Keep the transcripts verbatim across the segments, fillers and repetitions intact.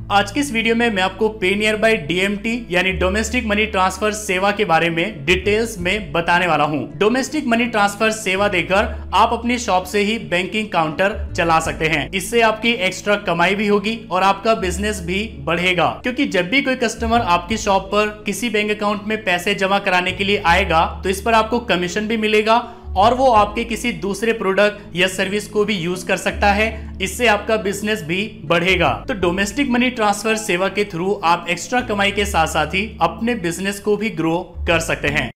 आज की इस वीडियो में मैं आपको पेनियरबाई डीएमटी यानी डोमेस्टिक मनी ट्रांसफर सेवा के बारे में डिटेल्स में बताने वाला हूं। डोमेस्टिक मनी ट्रांसफर सेवा देकर आप अपनी शॉप से ही बैंकिंग काउंटर चला सकते हैं। इससे आपकी एक्स्ट्रा कमाई भी होगी और आपका बिजनेस भी बढ़ेगा, क्योंकि जब भी कोई कस्टमर आपकी शॉप पर किसी बैंक अकाउंट में पैसे जमा कराने के लिए आएगा तो इस पर आपको कमीशन भी मिलेगा और वो आपके किसी दूसरे प्रोडक्ट या सर्विस को भी यूज कर सकता है। इससे आपका बिजनेस भी बढ़ेगा। तो डोमेस्टिक मनी ट्रांसफर सेवा के थ्रू आप एक्स्ट्रा कमाई के साथ साथ ही अपने बिजनेस को भी ग्रो कर सकते हैं।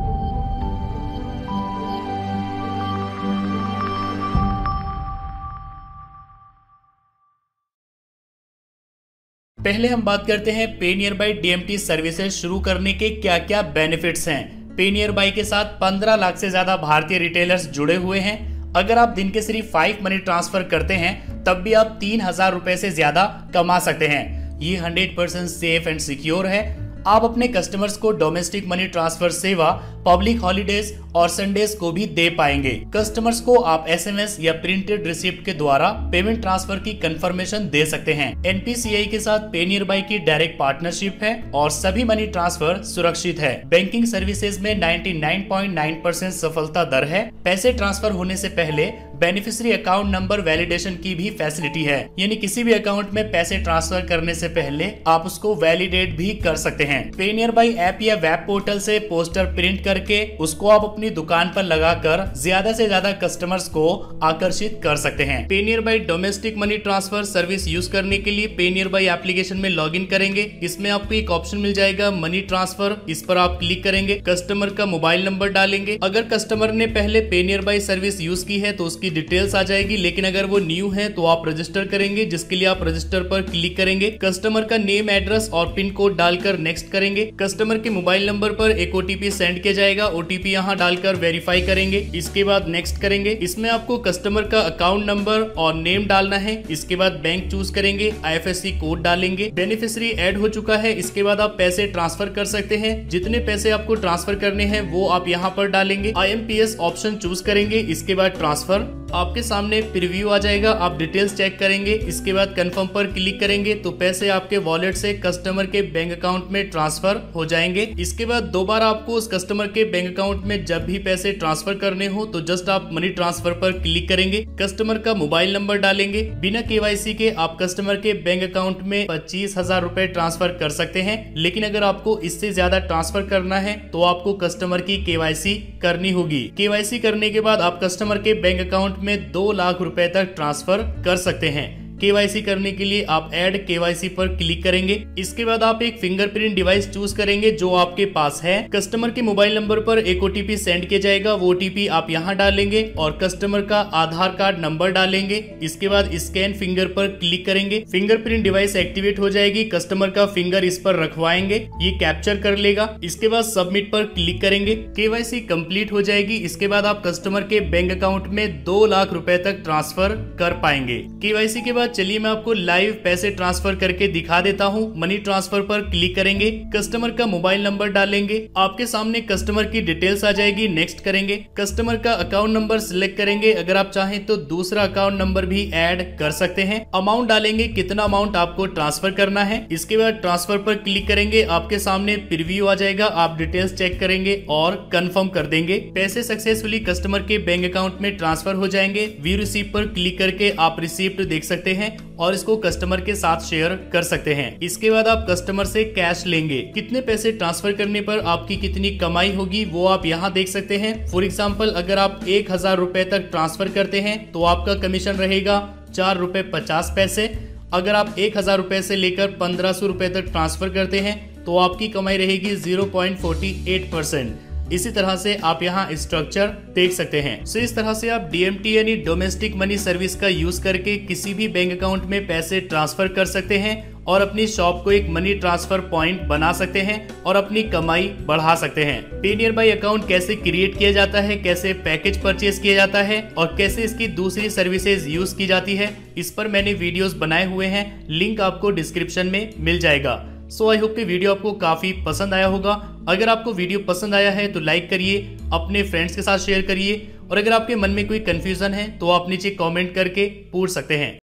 पहले हम बात करते हैं पेनियरबाई डीएमटी सर्विसेज शुरू करने के क्या क्या बेनिफिट्स हैं। पेनियरबाई के साथ पंद्रह लाख से ज्यादा भारतीय रिटेलर्स जुड़े हुए हैं। अगर आप दिन के सिर्फ फाइव मनी ट्रांसफर करते हैं तब भी आप तीन हजार रुपए से ज्यादा कमा सकते हैं। ये hundred percent safe and secure है। आप अपने कस्टमर्स को डोमेस्टिक मनी ट्रांसफर सेवा पब्लिक हॉलिडेज और संडेज को भी दे पाएंगे। कस्टमर्स को आप एसएमएस या प्रिंटेड रिसिप्ट के द्वारा पेमेंट ट्रांसफर की कंफर्मेशन दे सकते हैं। एनपीसीआई के साथ पेनियरबाई की डायरेक्ट पार्टनरशिप है और सभी मनी ट्रांसफर सुरक्षित है। बैंकिंग सर्विसेज में निन्यानवे पॉइंट नौ परसेंट सफलता दर है। पैसे ट्रांसफर होने से पहले बेनिफिशियरी अकाउंट नंबर वैलिडेशन की भी फैसिलिटी है, यानी किसी भी अकाउंट में पैसे ट्रांसफर करने से पहले आप उसको वैलिडेट भी कर सकते हैं। पेनियरबाई ऐप या वेब पोर्टल से पोस्टर प्रिंट करके उसको आप अपनी दुकान पर लगाकर ज्यादा से ज्यादा कस्टमर्स को आकर्षित कर सकते हैं। PayNearby domestic money transfer service use करने के लिए पेनियरबाई एप्लीकेशन में लॉगिन करेंगे। इसमें आपको एक ऑप्शन मिल जाएगा मनी ट्रांसफर, इस पर आप क्लिक करेंगे। कस्टमर का मोबाइल नंबर डालेंगे। अगर कस्टमर ने पहले पेनियरबाई सर्विस यूज की है तो उसकी डिटेल्स आ जाएगी, लेकिन अगर वो न्यू है तो आप रजिस्टर करेंगे, जिसके लिए आप रजिस्टर पर क्लिक करेंगे। कस्टमर का नेम, एड्रेस और पिन कोड डालकर नेक्स्ट करेंगे। कस्टमर के मोबाइल नंबर पर एक ओटीपी सेंड किया जाएगा। ओटीपी यहाँ डालकर वेरीफाई करेंगे। इसके बाद नेक्स्ट करेंगे। इसमें आपको कस्टमर का अकाउंट नंबर और नेम डालना है। इसके बाद बैंक चूज करेंगे, आईएफएससी कोड डालेंगे। बेनिफिशियरी ऐड हो चुका है। इसके बाद आप पैसे ट्रांसफर कर सकते हैं। जितने पैसे आपको ट्रांसफर करने हैं वो आप यहाँ पर डालेंगे। आईएमपीएस ऑप्शन चूज करेंगे। इसके बाद ट्रांसफर आपके सामने प्रीव्यू आ जाएगा। आप डिटेल्स चेक करेंगे। इसके बाद कंफर्म पर क्लिक करेंगे तो पैसे आपके वॉलेट से कस्टमर के बैंक अकाउंट में ट्रांसफर हो जाएंगे। इसके बाद दोबारा आपको उस कस्टमर के बैंक अकाउंट में जब भी पैसे ट्रांसफर करने हो तो जस्ट आप मनी ट्रांसफर पर क्लिक करेंगे। कस्टमर का मोबाइल नंबर डालेंगे। बिना केवाईसी के आप कस्टमर के बैंक अकाउंट में पच्चीस हजार रुपए ट्रांसफर कर सकते हैं, लेकिन अगर आपको इससे ज्यादा ट्रांसफर करना है तो आपको कस्टमर की केवाईसी करनी होगी। केवाईसी करने के बाद आप कस्टमर के बैंक अकाउंट में दो लाख रुपए तक ट्रांसफर कर सकते हैं। केवाईसी करने के लिए आप ऐड केवाईसी पर क्लिक करेंगे। इसके बाद आप एक फिंगरप्रिंट डिवाइस चूज करेंगे जो आपके पास है। कस्टमर के मोबाइल नंबर पर एक ओटीपी सेंड किया जाएगा। वो ओटीपी आप यहाँ डालेंगे और कस्टमर का आधार कार्ड नंबर डालेंगे। इसके बाद स्कैन फिंगर पर क्लिक करेंगे। फिंगरप्रिंट डिवाइस एक्टिवेट हो जाएगी। कस्टमर का फिंगर इस पर रखवाएंगे, ये कैप्चर कर लेगा। इसके बाद सबमिट पर क्लिक करेंगे। केवाईसी कंप्लीट हो जाएगी। इसके बाद आप कस्टमर के बैंक अकाउंट में दो लाख रुपए तक ट्रांसफर कर पाएंगे। केवाईसी के बाद चलिए मैं आपको लाइव पैसे ट्रांसफर करके दिखा देता हूं। मनी ट्रांसफर पर क्लिक करेंगे। कस्टमर का मोबाइल नंबर डालेंगे। आपके सामने कस्टमर की डिटेल्स आ जाएगी। नेक्स्ट करेंगे। कस्टमर का अकाउंट नंबर सिलेक्ट करेंगे। अगर आप चाहें तो दूसरा अकाउंट नंबर भी ऐड कर सकते हैं। अमाउंट डालेंगे, कितना अमाउंट आपको ट्रांसफर करना है। इसके बाद ट्रांसफर पर क्लिक करेंगे। आपके सामने प्रीव्यू आ जाएगा। आप डिटेल्स चेक करेंगे और कंफर्म कर देंगे। पैसे सक्सेसफुली कस्टमर के बैंक अकाउंट में ट्रांसफर हो जाएंगे। व्यू रिसीप्ट पर क्लिक करके आप रिसीप्ट देख सकते हैं और इसको कस्टमर के साथ शेयर कर सकते हैं। इसके बाद आप कस्टमर से कैश लेंगे। कितने पैसे ट्रांसफर करने पर आपकी कितनी कमाई होगी वो आप यहाँ देख सकते हैं। फॉर एग्जांपल अगर आप एक हजार रुपए तक ट्रांसफर करते हैं तो आपका कमीशन रहेगा चार रुपए पचास पैसे। अगर आप एक हजार रुपए से लेकर पंद्रह सौ रुपए तक ट्रांसफर करते हैं तो आपकी कमाई रहेगी zero point four eight percent. इसी तरह से आप यहाँ स्ट्रक्चर देख सकते हैं। सो इस तरह से आप डीएमटी यानी डोमेस्टिक मनी सर्विस का यूज करके किसी भी बैंक अकाउंट में पैसे ट्रांसफर कर सकते हैं और अपनी शॉप को एक मनी ट्रांसफर पॉइंट बना सकते हैं और अपनी कमाई बढ़ा सकते हैं। पेनियरबाई अकाउंट कैसे क्रिएट किया जाता है, कैसे पैकेज परचेज किया जाता है और कैसे इसकी दूसरी सर्विसेज यूज की जाती है, इस पर मैंने वीडियोस बनाए हुए हैं। लिंक आपको डिस्क्रिप्शन में मिल जाएगा। सो आई होप कि वीडियो आपको काफी पसंद आया होगा। अगर आपको वीडियो पसंद आया है तो लाइक करिए, अपने फ्रेंड्स के साथ शेयर करिए और अगर आपके मन में कोई कंफ्यूजन है तो आप नीचे कमेंट करके पूछ सकते हैं।